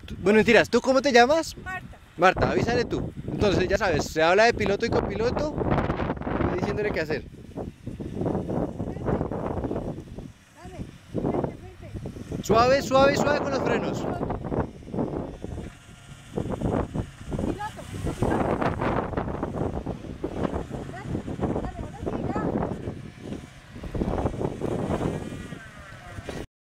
Bueno, mentiras, ¿tú cómo te llamas? Marta, Marta, avísale tú. Entonces, ya sabes, se habla de piloto y copiloto, diciéndole qué hacer. dale, vente, vente. Suave, suave, suave con los frenos. Suave,